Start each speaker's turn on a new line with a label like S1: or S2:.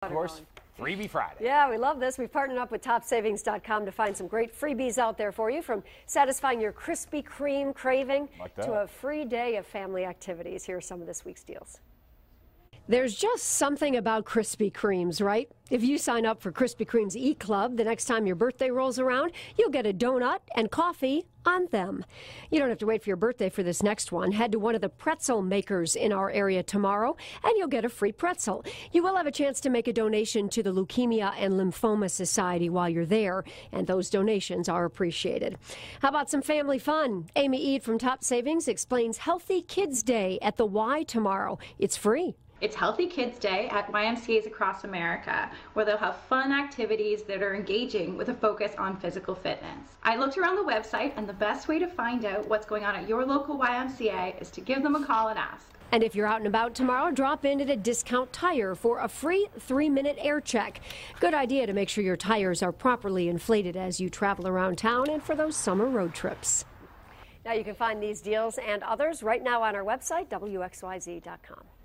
S1: Of course, Freebie Friday.
S2: Yeah, we love this. We've partnered up with TopSavings.com to find some great freebies out there for you, from satisfying your Krispy Kreme craving to a free day of family activities. Here are some of this week's deals. There's just something about Krispy Kremes, right? If you sign up for Krispy Kreme's E-Club, the next time your birthday rolls around, you'll get a donut and coffee on them. You don't have to wait for your birthday for this next one. Head to one of the pretzel makers in our area tomorrow, and you'll get a free pretzel. You will have a chance to make a donation to the Leukemia and Lymphoma Society while you're there, and those donations are appreciated. How about some family fun? Amy Eade from Top Savings explains Healthy Kids Day at the Y tomorrow. It's free.
S3: It's Healthy Kids Day at YMCAs across America, where they'll have fun activities that are engaging with a focus on physical fitness. I looked around the website, and the best way to find out what's going on at your local YMCA is to give them a call and ask.
S2: And if you're out and about tomorrow, drop in at a Discount Tire for a free 3-minute air check. Good idea to make sure your tires are properly inflated as you travel around town and for those summer road trips. Now you can find these deals and others right now on our website, WXYZ.com.